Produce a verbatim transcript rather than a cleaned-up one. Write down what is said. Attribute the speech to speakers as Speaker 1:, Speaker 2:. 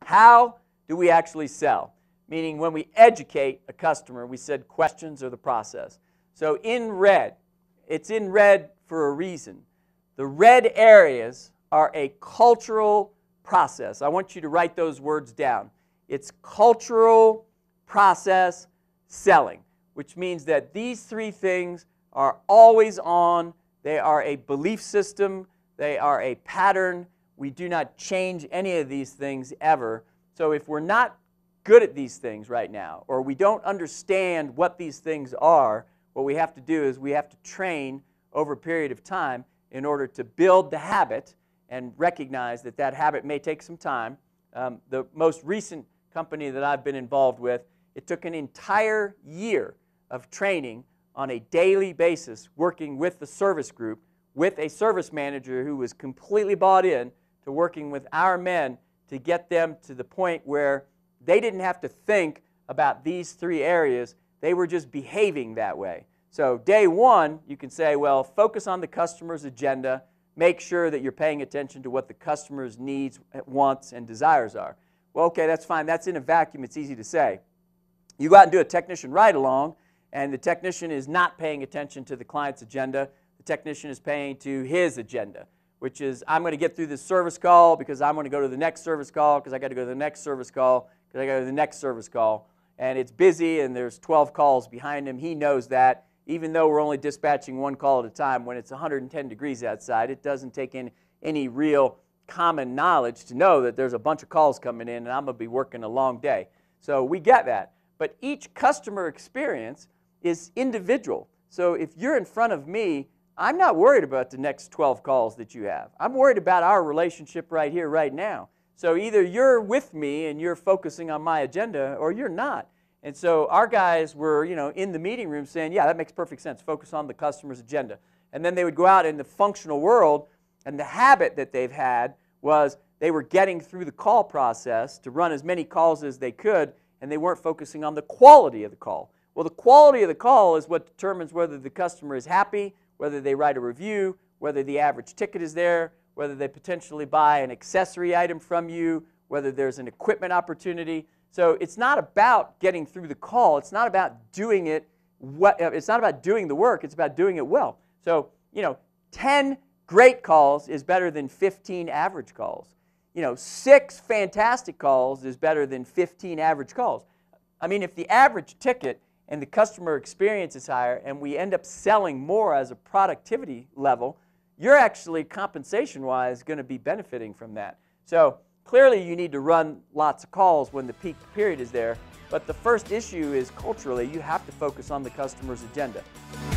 Speaker 1: How do we actually sell? Meaning when we educate a customer, we said questions are the process. So in red, it's in red for a reason. The red areas are a cultural process. I want you to write those words down. It's cultural process selling, which means that these three things are always on. They are a belief system. They are a pattern. We do not change any of these things ever. So if we're not good at these things right now, or we don't understand what these things are, what we have to do is we have to train over a period of time in order to build the habit and recognize that that habit may take some time. Um, the most recent company that I've been involved with, it took an entire year of training on a daily basis, working with the service group, with a service manager who was completely bought in to working with our men to get them to the point where they didn't have to think about these three areas. They were just behaving that way. So day one, you can say, well, focus on the customer's agenda. Make sure that you're paying attention to what the customer's needs, wants, and desires are. Well, okay, that's fine. That's in a vacuum. It's easy to say. You go out and do a technician ride-along, and the technician is not paying attention to the client's agenda. The technician is paying to his agenda, which is, I'm going to get through this service call because I'm going to go to the next service call because I got to go to the next service call because I got to go to the next service call. And it's busy, and there's twelve calls behind him. He knows that. Even though we're only dispatching one call at a time, when it's one hundred ten degrees outside, it doesn't take in any real common knowledge to know that there's a bunch of calls coming in and I'm going to be working a long day. So we get that. But each customer experience is individual. So if you're in front of me, I'm not worried about the next twelve calls that you have. I'm worried about our relationship right here, right now. So either you're with me and you're focusing on my agenda, or you're not. And so our guys were, you know, in the meeting room saying, yeah, that makes perfect sense. Focus on the customer's agenda. And then they would go out in the functional world, and the habit that they've had was they were getting through the call process to run as many calls as they could, and they weren't focusing on the quality of the call. Well, the quality of the call is what determines whether the customer is happy, whether they write a review, whether the average ticket is there, whether they potentially buy an accessory item from you, whether there's an equipment opportunity. So it's not about getting through the call. It's not about doing it. What, it's not about doing the work. It's about doing it well. So, you know, ten great calls is better than fifteen average calls. You know, six fantastic calls is better than fifteen average calls. I mean, if the average ticket and the customer experience is higher and we end up selling more as a productivity level, you're actually compensation-wise going to be benefiting from that. So clearly you need to run lots of calls when the peak period is there, but the first issue is culturally you have to focus on the customer's agenda.